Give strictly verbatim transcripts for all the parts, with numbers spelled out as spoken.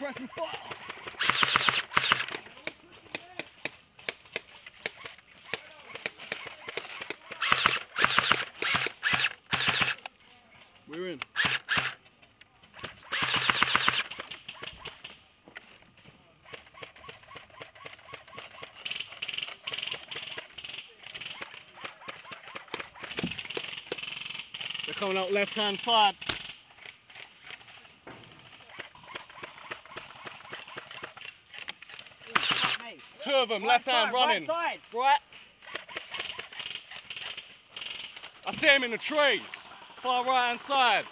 pressing fire. We're in. They're coming out left hand side. Two of them, left hand running. Right, right. I see him in the trees. Far right hand side.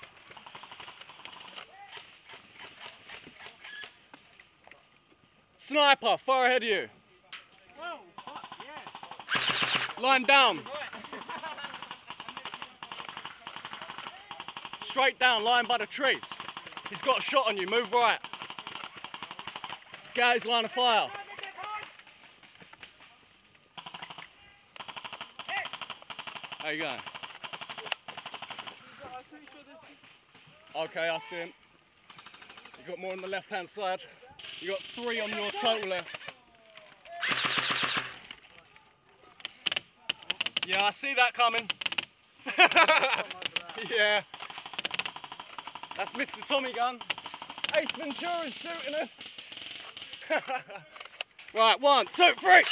Sniper, far ahead of you. Whoa, fuck, yeah. Line down. Straight down, lying by the trees. He's got a shot on you, move right. Get out his line of fire. How you going? Okay, I see him. You got more on the left hand side. You got three on your total left. Yeah, I see that coming. Yeah. That's Mister Tommy Gun. Ace Ventura's shooting us. Right, one, two, three.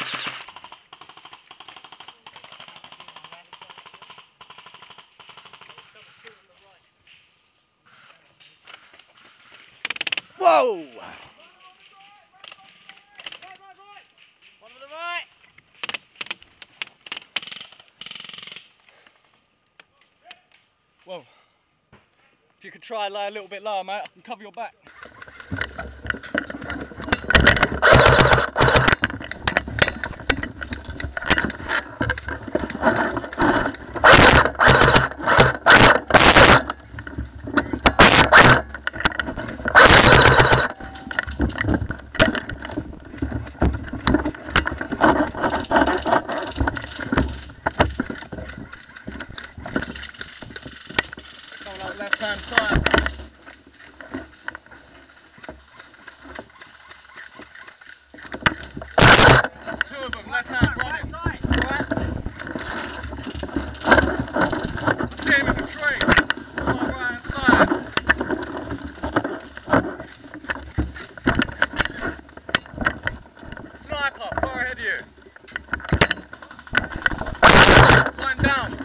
Whoa! One to the right. Whoa. If you could try and lay a little bit lower, mate, I can cover your back. Left hand side. Two of them, left hand running. Right. I see him in the tree. On my right hand side. Sniper, far ahead of you. Line down.